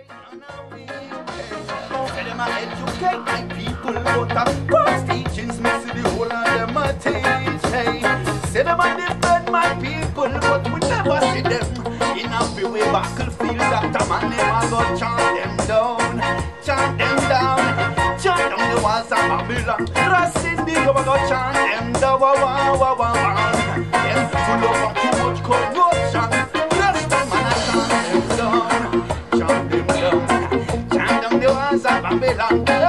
Say them a educate my people, but of course teachings me see the whole of them a teach. Hey, say them a defend my people, but we never see them in a freeway battlefield. That a man them a go chant them down, chant them down, chant down the walls of Babylon. Ras Indio a go chant them down, wah wah wah wah. Them full of too much corruption. Last time man a chant them down, chant them down, chant down the walls of Babylon.